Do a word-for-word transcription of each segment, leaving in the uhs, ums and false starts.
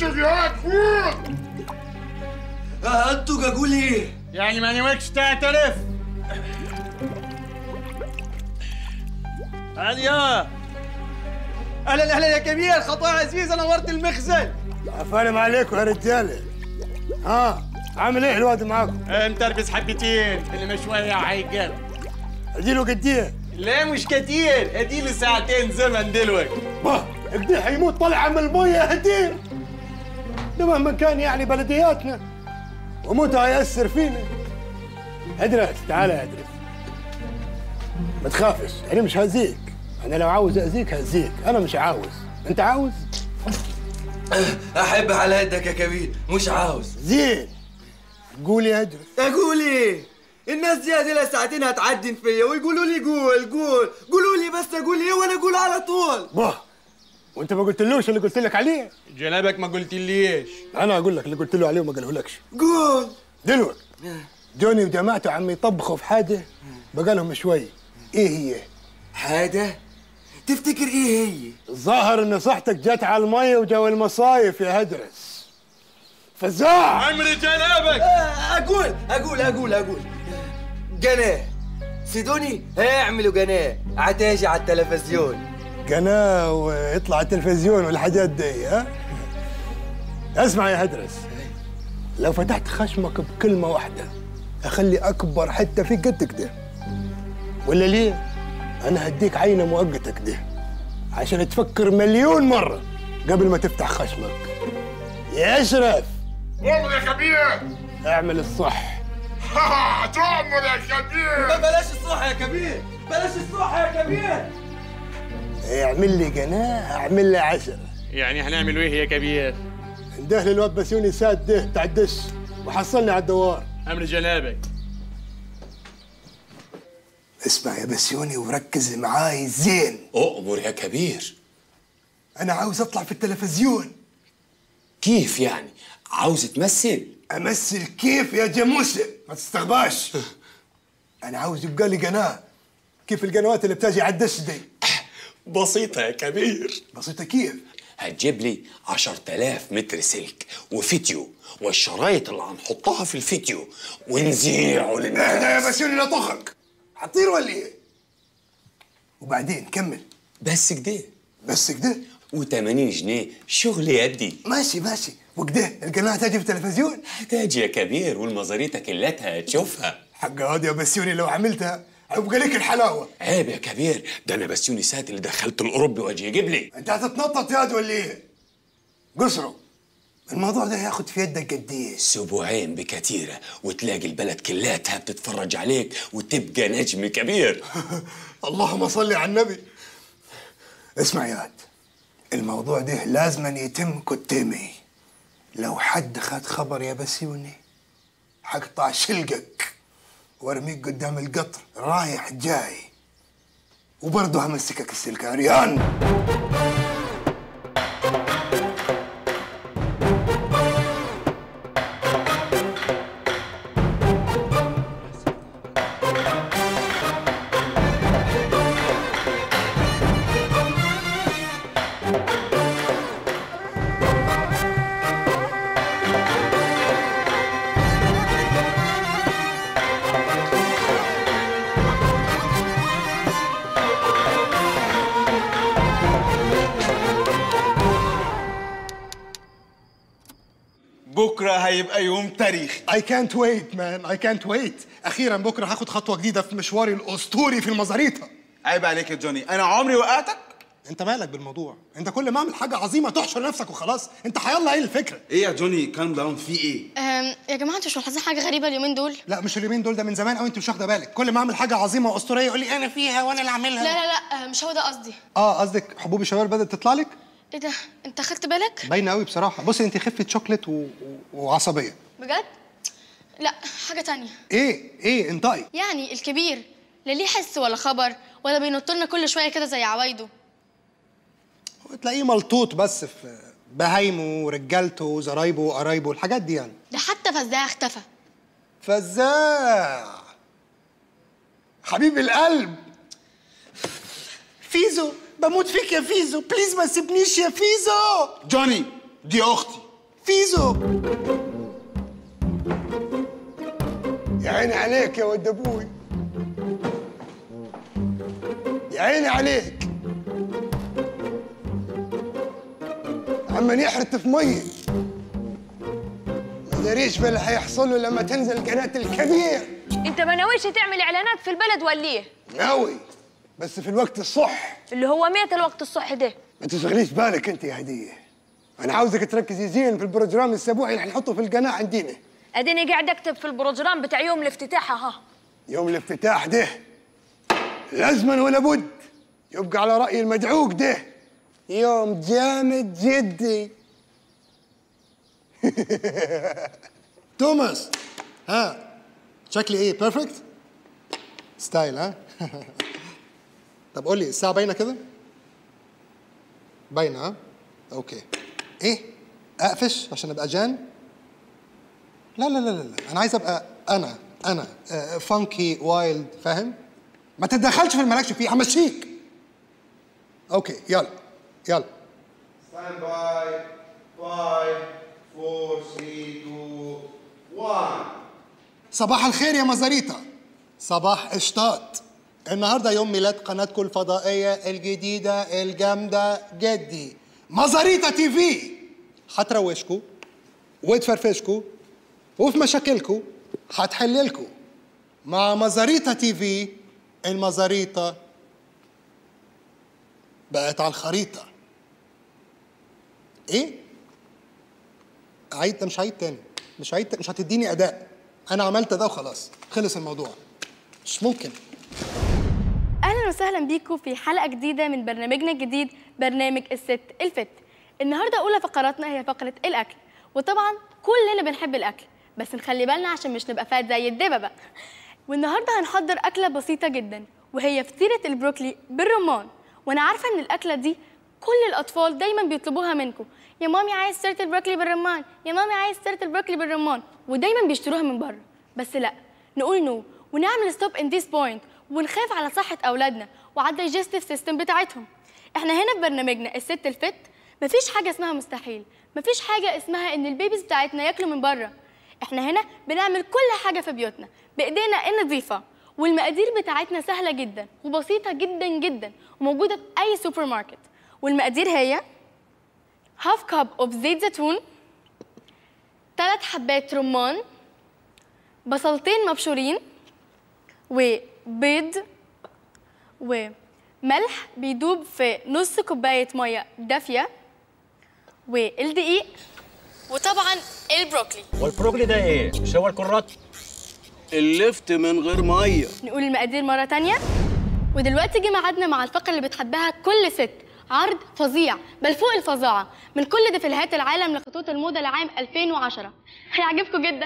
انتوا يا فوق. انتوا اقول ايه؟ يعني ما نويتش تعترف؟ هادي يا اهلا اهلا يا كبير، خطوه عزيزه نورت المخزن. عفالم عليكم يا رجاله. ها عامل ايه الواد معاكم؟ متربس حبتين اللي شويه هيقل. اديله قديه؟ لا مش كتير، اديله ساعتين زمن دلوقتي. باه قديه حيموت طلع من الميه هدير. ده مهما كان يعني بلدياتنا وموتها هيأثر فينا. ادرس تعال يا ادرس، ما تخافش انا مش هأذيك. انا لو عاوز اذيك هأذيك، انا مش عاوز. انت عاوز؟ احب على يدك يا كبير، مش عاوز. زين قول يا ادرس. اقول ايه؟ الناس دي هذه ساعتين هتعدن فيا ويقولوا لي قول قول، قولوا لي بس اقول ايه وانا اقول على طول. باه وانت ما قلتلوش اللي قلت لك عليه؟ جنابك ما قلتليش. انا اقول لك اللي قلت له عليه وما قالهولكش. قول. دلوقتي جوني وجماعته عم يطبخوا في حاجه بقالهم شوي. ايه هي؟ حاجه؟ تفتكر ايه هي؟ الظاهر ان صحتك جت على الميه وجو المصايف يا هدرس. فزاع عمري جنابك. اقول اقول اقول اقول قناه سيدوني هيعملوا قناه عتاجي على التلفزيون. قناه ويطلع التلفزيون والحاجات دي. ها اسمع يا هدرس، لو فتحت خشمك بكلمه واحده اخلي اكبر حته فيك قد كده. ولا ليه؟ انا هديك عينه مؤقته كده عشان تفكر مليون مره قبل ما تفتح خشمك. يا اشرف قوم يا كبير. اعمل الصح. تؤمر يا كبير. بلاش الصح يا كبير، بلاش الصح يا كبير. اعمل لي قناه اعمل لي عشرة. يعني هنعمل ايه يا كبير؟ انده لي الواد بسيوني ساد ده بتاع الدش وحصلني على الدوار. امر جنابك. اسمع يا بسيوني وركز معاي زين. أؤمر يا كبير. انا عاوز اطلع في التلفزيون. كيف يعني؟ عاوز تمثل؟ امثل كيف يا جاموسه؟ ما تستغباش. انا عاوز يبقى لي قناه كيف القنوات اللي بتجي على الدش دي. بسيطة يا كبير. بسيطة كيف؟ هتجيب لي عشرة آلاف متر سلك وفيديو والشرايط اللي هنحطها في الفيديو ونذيعه للناس. اهدى يا بسيوني لا طخك، هتطير ولا ايه؟ وبعدين كمل. بس كده. بس كده؟ وثمانين جنيه شغل يدي. ماشي ماشي. وكده القناه هتجي في التلفزيون؟ هتاجي يا كبير والمزاريطة كلتها هتشوفها. حق هادي يا بسيوني لو عملتها هيبقى لك الحلاوه. عيب يا كبير، ده انا بسيوني سات اللي دخلت الاوروبي واجي يجيب لي. انت هتتنطط ياد ولا ايه؟ قصره الموضوع ده هياخد في يدك قد ايه؟ اسبوعين بكتيره وتلاقي البلد كلاتها بتتفرج عليك وتبقى نجم كبير. اللهم صل على النبي. اسمع ياد، الموضوع ده لازم يتم قدامي. لو حد خد خبر يا بسيوني حقطع شلقك وارميك قدام القطر رايح جاي، وبرضه همسكك السلك عريان. بكره هيبقى يوم تاريخي. I can't wait man I can't wait. أخيرا بكرة هاخد خطوة جديدة في مشواري الأسطوري في المزاريطة. عيب عليك يا جوني، أنا عمري وقعتك؟ أنت مالك بالموضوع؟ أنت كل ما أعمل حاجة عظيمة تحشر نفسك وخلاص. أنت حيالله إيه الفكرة؟ إيه يا جوني كام داون في إيه؟ أم يا جماعة أنتوا مش ملاحظين حاجة غريبة اليومين دول؟ لا مش اليومين دول، ده من زمان قوي أنت مش واخدة بالك. كل ما أعمل حاجة عظيمة وأسطورية يقول لي أنا فيها وأنا اللي أعملها. لا لا لا مش هو ده قصدي. آه قصدك حبوب الشباب بدأت تطلع لك؟ إيه ده؟ أنت خدت بالك؟ باينة قوي بصراحة. بصي أنت خفة شوكليت و... و... وعصبية. بجد؟ لا حاجة تانية. إيه؟ إيه انطقي. يعني الكبير لا ليه حس ولا خبر ولا بينط لنا كل شوية كده زي عوايده. تلاقيه ملطوط بس في بهايمه ورجالته وزرايبه وقرايبه الحاجات دي يعني. ده حتى فزاع اختفى. فزاع حبيب القلب. فيزو بموت فيك يا فيزو، بليز ما تسيبنيش يا فيزو. جوني دي أختي فيزو. يا عيني عليك يا ود ابوي، يا عيني عليك. عمن يحرت في مي ما داريش باللي حيحصل له لما تنزل قناة الكبير. انت ما ناويش تعمل اعلانات في البلد ولا ايه؟ ناوي، بس في الوقت الصح. اللي هو ميت الوقت الصح ده. ما تشغليش بالك انت يا هديه، انا عاوزك تركزي زين في البروجرام الاسبوعي اللي حنحطه في القناه عندنا. اديني قاعد اكتب في البروجرام بتاع يوم الافتتاح. ها يوم الافتتاح ده لازما ولا بد يبقى على راي المدعوق ده يوم جامد جدي. توماس، ها شكلي ايه؟ بيرفكت ستايل ها. طب قول لي الساعه باينه كده؟ باينه ها؟ اوكي. ايه؟ اقفش عشان ابقى جان؟ لا لا لا لا، انا عايز ابقى انا انا فانكي وايلد، فاهم؟ ما تتدخلش في اللي مالكش فيه، همشيك. اوكي يلا يلا. ستاند باي. خمسة أربعة ثلاثة اثنين واحد. صباح الخير يا مزاريطة، صباح قشطاط. النهارده يوم ميلاد قناتكم الفضائية الجديدة الجامدة جدي مزاريطة تي في. هتروشكوا وتفرفشكوا وفي مشاكلكوا هتحللكوا مع مزاريطة تي في. المزاريطة بقت على الخريطة. ايه؟ عيد؟ ده مش عيد تاني، مش عيد، مش هتديني اداء. انا عملت ده وخلاص، خلص الموضوع. مش ممكن. اهلا وسهلا بيكم في حلقه جديده من برنامجنا الجديد برنامج الست الفت. النهارده اولى فقراتنا هي فقره الاكل، وطبعا كلنا بنحب الاكل بس نخلي بالنا عشان مش نبقى فات زي الدببه. والنهارده هنحضر اكله بسيطه جدا وهي فطيره البروكلي بالرمان. وانا عارفه ان الاكله دي كل الاطفال دايما بيطلبوها منكم، يا مامي عايز فطيره البروكلي بالرمان، يا مامي عايز فطيره البروكلي بالرمان، ودايما بيشتروها من بره. بس لا، نقول نو ونعمل ستوب ان ذيس بوينت ونخاف على صحه اولادنا وعلى الدايجستيف سيستم بتاعتهم. احنا هنا في برنامجنا الست الفت مفيش حاجه اسمها مستحيل، مفيش حاجه اسمها ان البيبيز بتاعتنا ياكلوا من بره. احنا هنا بنعمل كل حاجه في بيوتنا بايدينا النظيفه، والمقادير بتاعتنا سهله جدا وبسيطه جدا جدا وموجوده في اي سوبر ماركت. والمقادير هي هاف كاب اوف زيت زيتون، ثلاث حبات رمان، بصلتين مبشورين، وبيض، وملح بيدوب في نص كوبايه ميه دافيه، والدقيق، وطبعا البروكلي. والبروكلي ده ايه؟ مش هو الكرات؟ اللفت من غير ميه. نقول المقادير مره تانية. ودلوقتي جه ميعادنا مع الفقره اللي بتحبها كل ست، عرض فظيع بل فوق الفظاعه من كل دفلهات العالم لخطوط الموضه لعام ألفين وعشرة. هيعجبكم جدا.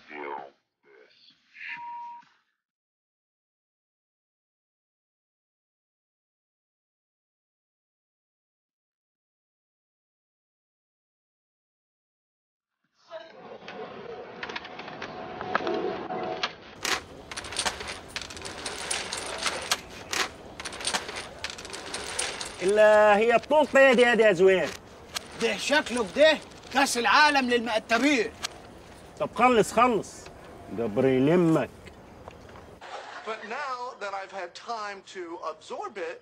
الا هي بطولة دي هذه يا زوين. ده شكله كده كاس العالم للمقتبين. طب خلص خلص قبر يلمك. But now that I've had time to absorb it,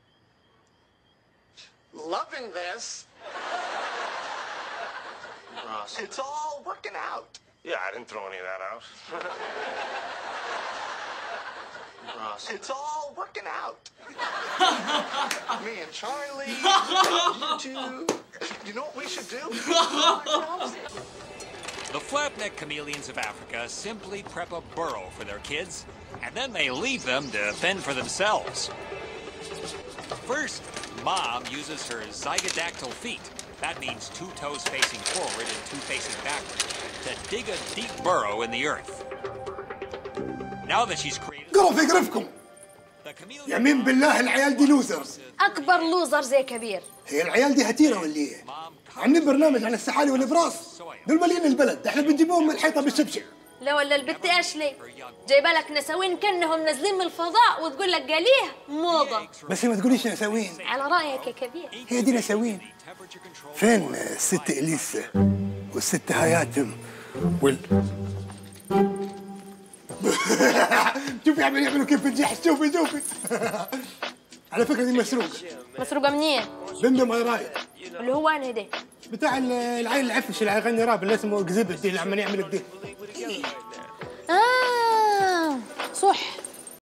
loving this, Ross, it's all working out. Yeah, I didn't throw any of that out. Ross, it's all working out. Me and Charlie, you two. You know what we should do? The flapneck chameleons of Africa simply prep a burrow for their kids, and then they leave them to fend for themselves. First, Mom uses her zygodactyl feet, that means two toes facing forward and two facing backward, to dig a deep burrow in the earth. Now that she's created... قرف يقرفكم. يمين بالله العيال دي لوزرز. اكبر لوزر زي كبير. هي العيال دي هتيره ولا ايه؟ عاملين برنامج عن السحالي والابراص. دول مالين البلد، احنا بنجيبوهم من الحيطه بالشبشب. لا ولا البت اشلي جايبه لك نساوين كانهم نازلين من الفضاء وتقول لك قاليه موضه. بس ما تقوليش نساوين. على رايك يا كبير. هي دي نساوين. فين الست اليسا والست هياتم وال شوفي عم يعملوا كيف الجحش. شوفي شوفي على فكره دي مسروقه. مسروقه منين؟ دمدم اي رايد. اللي هو انا ده بتاع العيل العفش اللي يغني راب اللي اسمه اكزيبت اللي عمال يعمل كده. اه صح.